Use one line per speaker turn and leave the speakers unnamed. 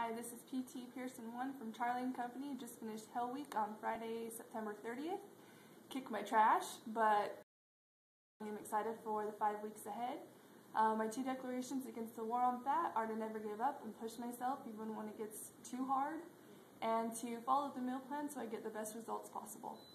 Hi, this is PT Pearson 1 from Charlie & Company. Just finished Hell Week on Friday, September 30th. Kicked my trash, but I'm excited for the 5 weeks ahead. My 2 declarations against the war on fat are to never give up and push myself even when it gets too hard, and to follow the meal plan so I get the best results possible.